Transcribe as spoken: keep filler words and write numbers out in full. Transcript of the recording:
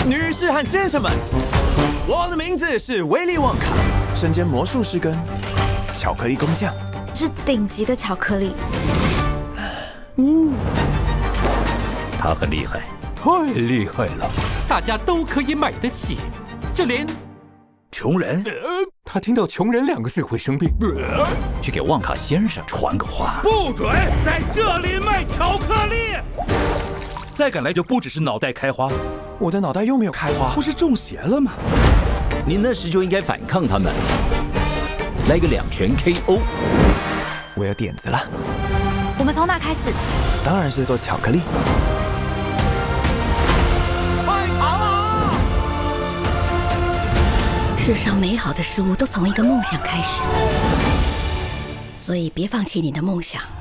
女士和先生们，我的名字是威利旺卡，身兼魔术师跟巧克力工匠， 是顶级的巧克力。 嗯，他很厉害， 太厉害了， 大家都可以买得起，就连穷人。 他听到“穷人”两个字会生病。 去给旺卡先生传个话， 不准在这里卖巧克力！再敢来就不只是脑袋开花， 我的脑袋又没有开花， 不是中邪了吗？ 你那时就应该反抗他们，来个两拳 K O。 我有点子了， 我们从哪开始？ 当然是做巧克力。快逃啊！ 世上美好的事物都从一个梦想开始，所以别放弃你的梦想。